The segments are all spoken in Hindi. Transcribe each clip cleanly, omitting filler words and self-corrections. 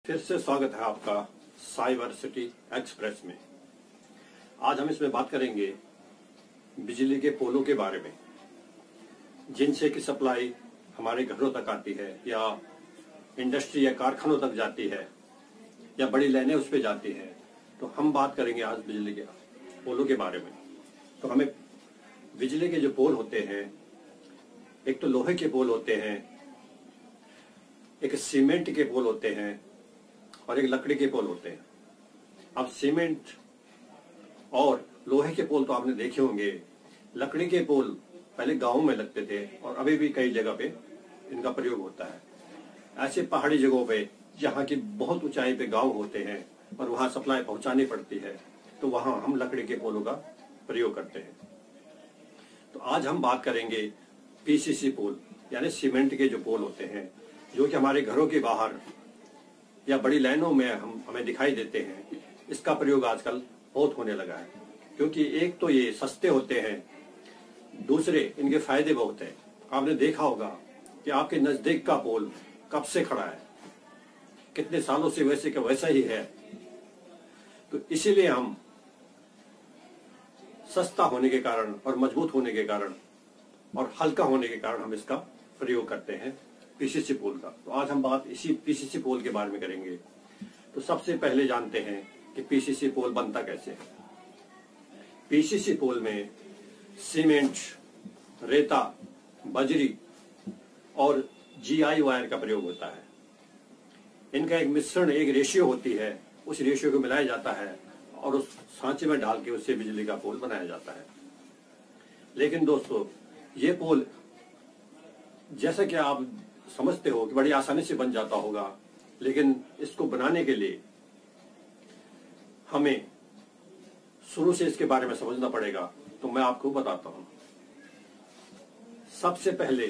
फिर से स्वागत है आपका साइबर सिटी एक्सप्रेस में। आज हम इसमें बात करेंगे बिजली के पोलों के बारे में, जिनसे की सप्लाई हमारे घरों तक आती है या इंडस्ट्री या कारखानों तक जाती है या बड़ी लाइनें उस पर जाती है। तो हम बात करेंगे आज बिजली के पोलों के बारे में। तो हमें बिजली के जो पोल होते हैं, एक तो लोहे के पोल होते हैं, एक सीमेंट के पोल होते हैं और एक लकड़ी के पोल होते हैं। अब सीमेंट और लोहे के पोल तो आपने देखे होंगे। लकड़ी के पोल पहले गांव में लगते थे और अभी भी कई जगह पे इनका प्रयोग होता है। ऐसे पहाड़ी जगहों पे जहाँ की बहुत ऊंचाई पे गांव होते हैं और वहां सप्लाई पहुंचानी पड़ती है, तो वहां हम लकड़ी के पोलों का प्रयोग करते हैं। तो आज हम बात करेंगे पीसीसी पोल, यानी सीमेंट के जो पोल होते हैं, जो कि हमारे घरों के बाहर या बड़ी लाइनों में हमें दिखाई देते हैं। इसका प्रयोग आजकल बहुत होने लगा है, क्योंकि एक तो ये सस्ते होते हैं, दूसरे इनके फायदे बहुत हैं। आपने देखा होगा कि आपके नजदीक का पोल कब से खड़ा है, कितने सालों से वैसे का वैसा ही है। तो इसीलिए हम सस्ता होने के कारण और मजबूत होने के कारण और हल्का होने के कारण हम इसका प्रयोग करते हैं, पीसीसी पोल का। तो आज हम बात इसी पीसीसी पोल के बारे में करेंगे। तो सबसे पहले जानते हैं कि पीसीसी पोल बनता कैसे है। पीसीसी पोल में सीमेंट, रेता, बजरी और जीआई वायर का प्रयोग होता है। इनका एक मिश्रण, एक रेशियो होती है, उस रेशियो को मिलाया जाता है और उस सांचे में डाल के उससे बिजली का पोल बनाया जाता है। लेकिन दोस्तों, ये पोल जैसा कि आप समझते हो कि बड़ी आसानी से बन जाता होगा, लेकिन इसको बनाने के लिए हमें शुरू से इसके बारे में समझना पड़ेगा। तो मैं आपको बताता हूं। सबसे पहले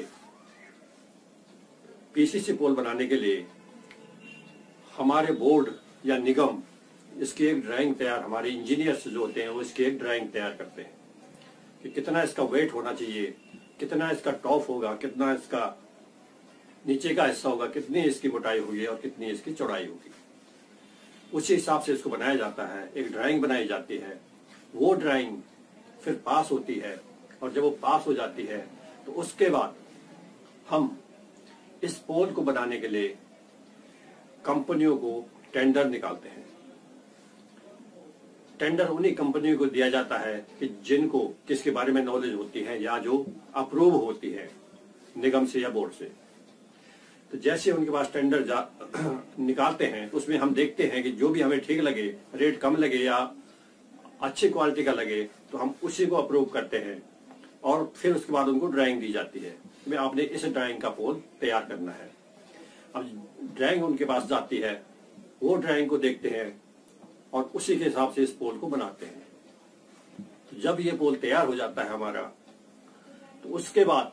पीसीसी पोल बनाने के लिए हमारे बोर्ड या निगम इसकी एक ड्राइंग तैयार, हमारे इंजीनियर्स जो होते हैं वो इसकी एक ड्राइंग तैयार करते हैं कि कितना इसका वेट होना चाहिए, कितना इसका टॉप होगा, कितना इसका नीचे का हिस्सा होगा, कितनी इसकी मोटाई होगी और कितनी इसकी चौड़ाई होगी। उसी हिसाब से इसको बनाया जाता है। एक ड्राइंग बनाई जाती है, वो ड्राइंग फिर पास होती है और जब वो पास हो जाती है तो उसके बाद हम इस पोल को बनाने के लिए कंपनियों को टेंडर निकालते हैं। टेंडर उन्हीं कंपनियों को दिया जाता है कि जिनको किसके बारे में नॉलेज होती है या जो अप्रूव होती है निगम से या बोर्ड से। तो जैसे उनके पास टेंडर निकालते हैं तो उसमें हम देखते हैं कि जो भी हमें ठीक लगे, रेट कम लगे या अच्छी क्वालिटी का लगे, तो हम उसी को अप्रूव करते हैं और फिर उसके बाद उनको ड्राइंग दी जाती है कि आपने इस ड्राइंग का पोल तैयार करना है। अब ड्राइंग उनके पास जाती है, वो ड्राइंग को देखते हैं और उसी के हिसाब से इस पोल को बनाते हैं। तो जब ये पोल तैयार हो जाता है हमारा, तो उसके बाद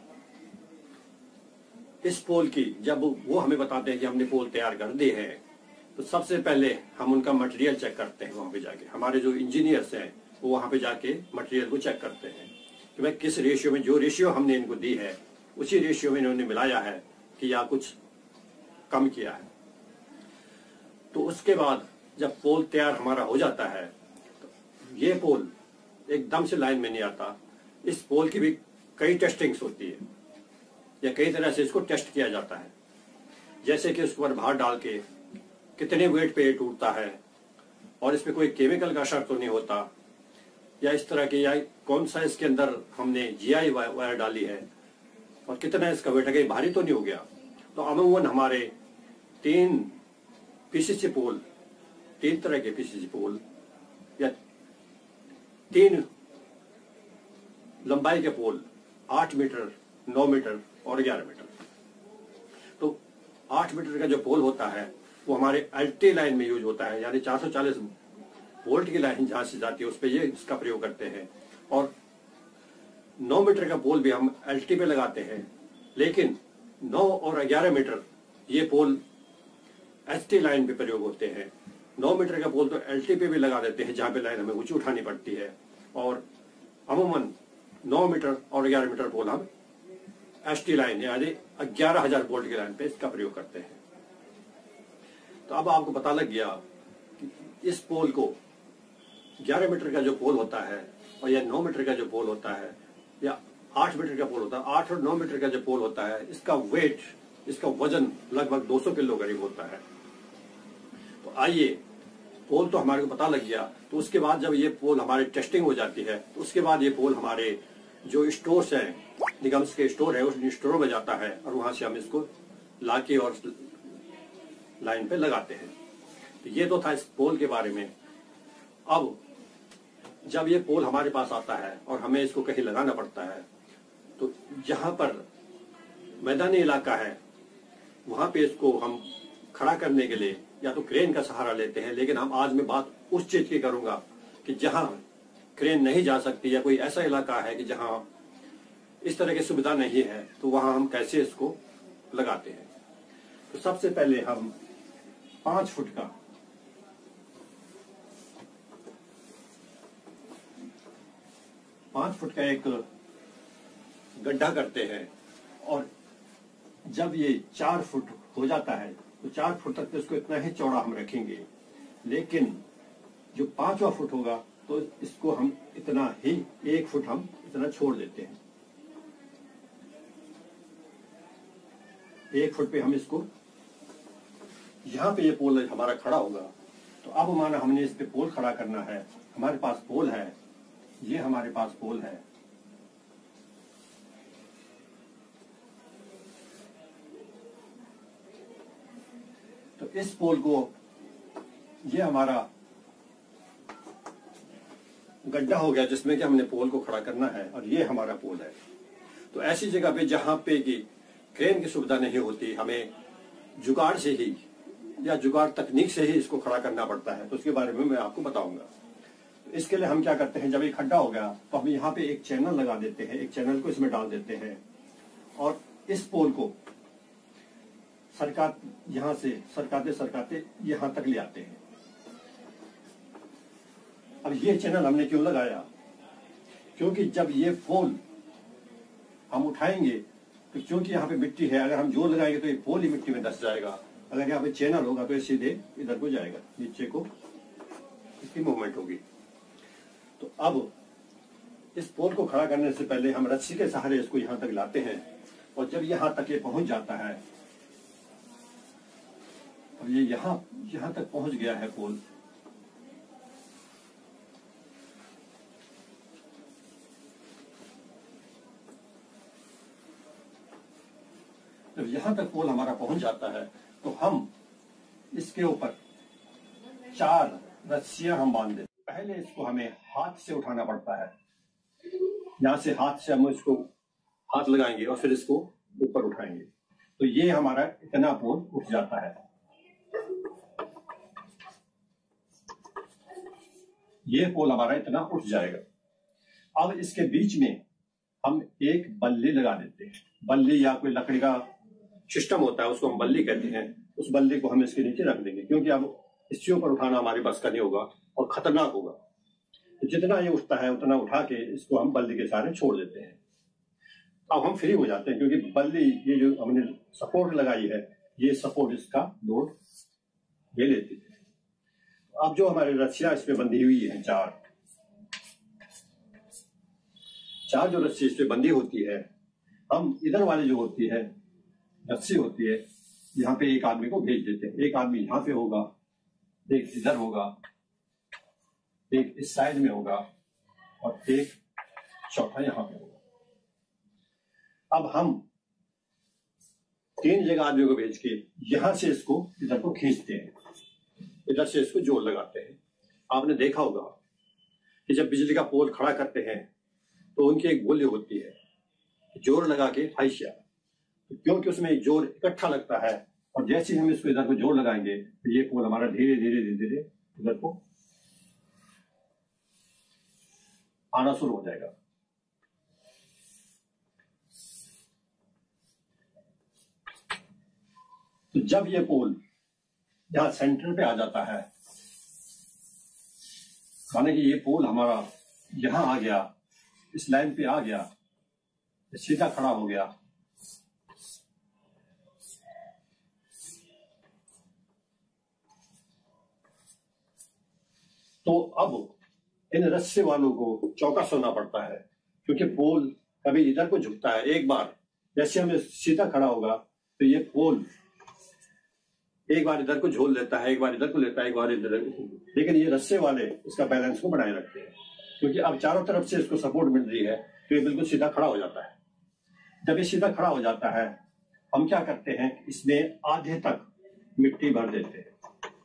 इस पोल की जब वो हमें बताते हैं कि हमने पोल तैयार कर दिए हैं, तो सबसे पहले हम उनका मटेरियल चेक करते हैं। वहां पे जाके हमारे जो इंजीनियर्स हैं वो वहां पे जाके मटेरियल को चेक करते हैं कि भाई किस रेशियो में, जो रेशियो हमने इनको दी है उसी रेशियो में इन्होंने मिलाया है कि या कुछ कम किया है। तो उसके बाद जब पोल तैयार हमारा हो जाता है, तो ये पोल एकदम से लाइन में नहीं आता। इस पोल की भी कई टेस्टिंग्स होती है या कई तरह से इसको टेस्ट किया जाता है। जैसे कि उस पर भार डाल के कितने वेट पे ये टूटता है और इसमें कोई केमिकल का असर तो नहीं होता, या इस तरह के, या कौन सा इसके अंदर हमने जीआई वायर डाली है और कितना इसका वेट है, कहीं भारी तो नहीं हो गया। तो अमूमन हमारे 3 पीसीसी पोल, 3 तरह के पीसीसी पोल या 3 लंबाई के पोल, 8 मीटर, 9 मीटर और 11 मीटर। तो 8 मीटर का जो पोल होता है वो हमारे एलटी लाइन में यूज होता है, यानी 440 वोल्ट की लाइन जहां से जाती है उस पर ये इसका प्रयोग करते हैं। और 9 मीटर का पोल भी हम एलटी पे लगाते हैं, लेकिन 9 और 11 मीटर ये पोल एचटी लाइन पे प्रयोग होते हैं। 9 मीटर का पोल तो एलटी पे भी लगा देते हैं जहां पे लाइन हमें ऊंची उठानी पड़ती है, और अमूमन 9 मीटर और 11 मीटर पोल हम एचटी लाइन यानी 11,000 वोल्ट की लाइन पे इसका प्रयोग करते हैं। तो अब आपको पता लग गया कि इस पोल को 11 मीटर का जो पोल होता है और या 9 मीटर का जो पोल होता है या 8 मीटर का पोल होता है, 8 और 9 मीटर का जो पोल होता है, इसका वेट, इसका वजन लगभग 200 किलो करीब होता है। तो आइए, पोल तो हमारे को पता लग गया, तो उसके बाद जब ये पोल हमारी टेस्टिंग हो जाती है तो उसके बाद ये पोल हमारे जो स्टोर्स हैं, निगम्स के स्टोर है, उस स्टोरों में जाता है और वहां से हम इसको लाके और लाइन पे लगाते हैं। तो ये तो था इस पोल के बारे में। अब जब ये पोल हमारे पास आता है और हमें इसको कहीं लगाना पड़ता है, तो जहां पर मैदानी इलाका है वहां पे इसको हम खड़ा करने के लिए या तो क्रेन का सहारा लेते हैं, लेकिन हम आज मैं बात उस चीज की करूंगा कि जहां क्रेन नहीं जा सकती या कोई ऐसा इलाका है कि जहां इस तरह की सुविधा नहीं है, तो वहां हम कैसे इसको लगाते हैं। तो सबसे पहले हम 5 फुट का एक गड्ढा करते हैं और जब ये 4 फुट हो जाता है तो 4 फुट तक तो इसको इतना ही चौड़ा हम रखेंगे, लेकिन जो 5वां फुट होगा तो इसको हम इतना ही 1 फुट हम इतना छोड़ देते हैं। 1 फुट पे हम इसको, यहाँ पे ये पोल हमारा खड़ा होगा। तो अब माना हमने इस पे पोल खड़ा करना है, हमारे पास पोल है, ये हमारे पास पोल है। तो इस पोल को, ये हमारा गड्ढा हो गया जिसमें कि हमने पोल को खड़ा करना है, और ये हमारा पोल है। तो ऐसी जगह पे जहां पे कि क्रेन की सुविधा नहीं होती, हमें जुगाड़ से ही या जुगाड़ तकनीक से ही इसको खड़ा करना पड़ता है, तो उसके बारे में मैं आपको बताऊंगा। इसके लिए हम क्या करते हैं, जब ये खड्डा हो गया तो हम यहाँ पे एक चैनल लगा देते हैं, एक चैनल को इसमें डाल देते हैं और इस पोल को यहाँ से सरकाते यहाँ तक ले आते हैं। अब ये चैनल हमने क्यों लगाया, क्योंकि जब ये पोल हम उठाएंगे तो क्योंकि यहाँ पे मिट्टी है, अगर हम जोर लगाएंगे तो ये पोल ही मिट्टी में धंस जाएगा। अगर यहाँ पे चैनल होगा तो ये सीधे इधर को जाएगा, नीचे को इसकी मूवमेंट होगी। तो अब इस पोल को खड़ा करने से पहले हम रस्सी के सहारे इसको यहाँ तक लाते हैं, और जब यहाँ तक ये पहुंच जाता है, अब ये यहाँ तक पहुंच गया है पोल, जब यहाँ तक पोल हमारा पहुंच जाता है तो हम इसके ऊपर 4 रस्सियां हम बांध देते हैं। पहले इसको हमें हाथ से उठाना पड़ता है, यहां से हाथ से हम इसको हाथ लगाएंगे और फिर इसको ऊपर उठाएंगे, तो ये हमारा इतना पोल उठ जाता है। ये पोल हमारा इतना उठ जाएगा। अब इसके बीच में हम एक बल्ली लगा देते हैं, बल्ली या कोई लकड़ी का सिस्टम होता है, उसको हम बल्ली कहते हैं। उस बल्ली को हम इसके नीचे रख देंगे, क्योंकि अब इसके ऊपर उठाना हमारे बस का नहीं होगा और खतरनाक होगा। तो जितना ये उठता है उतना उठा के इसको हम बल्ली के सहारे छोड़ देते हैं। अब हम फ्री हो जाते हैं, क्योंकि बल्ली, ये जो हमने सपोर्ट लगाई है, ये सपोर्ट इसका लोड ले लेती है। अब जो हमारी रस्सियां इस पे बंधी हुई है, 4 जो रस्सी इस पे बंधी होती है, हम इधर वाली जो होती है रस्सी होती है, यहाँ पे एक आदमी को भेज देते हैं। एक आदमी यहाँ पे होगा, एक इधर होगा, एक इस साइड में होगा और एक चौथा यहाँ पे होगा। अब हम 3 जगह आदमियों को भेज के यहां से इसको इधर को खींचते हैं, इधर से इसको जोर लगाते हैं। आपने देखा होगा कि जब बिजली का पोल खड़ा करते हैं तो उनकी एक बोली होती है, जोर लगा के फाइशिया, क्योंकि उसमें एक जोर इकट्ठा लगता है, और जैसे ही हम इसको इधर को जोर लगाएंगे तो ये पोल हमारा धीरे धीरे इधर को आना शुरू हो जाएगा। तो जब ये पोल यहां सेंटर पे आ जाता है, माने कि ये पोल हमारा यहां आ गया, इस लाइन पे आ गया, सीधा खड़ा हो गया, तो अब इन रस्से वालों को चौकस होना पड़ता है, क्योंकि पोल कभी इधर को झुकता है। एक बार जैसे हमें सीधा खड़ा होगा तो ये पोल एक बार इधर को झोल लेता है, एक बार इधर को लेता है, एक बार इधर, लेकिन ये रस्से वाले इसका बैलेंस को बनाए रखते हैं, क्योंकि अब चारों तरफ से इसको सपोर्ट मिल रही है तो ये बिल्कुल सीधा खड़ा हो जाता है। जब ये सीधा खड़ा हो जाता है, हम क्या करते हैं, इसमें आधे तक मिट्टी भर देते हैं।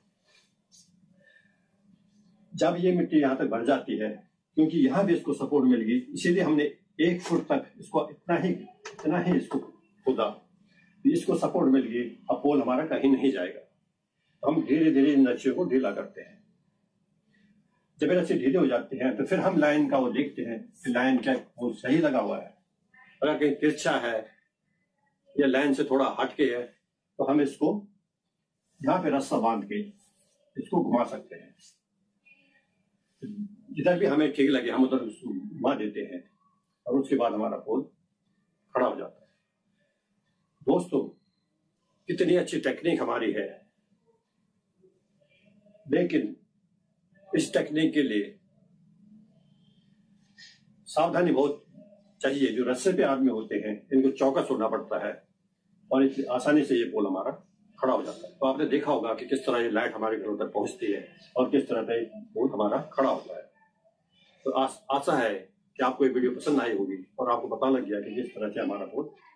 जब ये मिट्टी यहां तक भर जाती है, क्योंकि यहां भी इसको सपोर्ट मिल गई, इसीलिए हमने 1 फुट तक इसको इतना ही इसको खोदा, इसको सपोर्ट मिल गई। अब पोल हमारा कहीं नहीं जाएगा। हम धीरे धीरे इन रस्सियों को ढीला करते हैं। जब रस्सी ढीले हो जाते हैं तो फिर हम लाइन का वो देखते हैं कि लाइन क्या वो सही लगा हुआ है। अगर कहीं तिरछा है या लाइन से थोड़ा हटके है तो हम इसको यहाँ पे रस्सा बांध के इसको घुमा सकते हैं। जिधर भी हमें ठीक लगे हम उधर घुमा देते हैं और उसके बाद हमारा पोल खड़ा हो जाता है। दोस्तों, कितनी अच्छी टेक्निक हमारी है, लेकिन इस टेक्निक के लिए सावधानी बहुत चाहिए। जो रस्से पे आदमी होते हैं इनको चौकस होना पड़ता है और इतनी आसानी से ये पोल हमारा खड़ा हो जाता है। तो आपने देखा होगा कि किस तरह ये लाइट हमारे घरों तक पहुंचती है और किस तरह से पोल हमारा खड़ा होता है। तो आशा है कि आपको ये वीडियो पसंद आई होगी और आपको पता लग गया कि किस तरह से हमारा पोल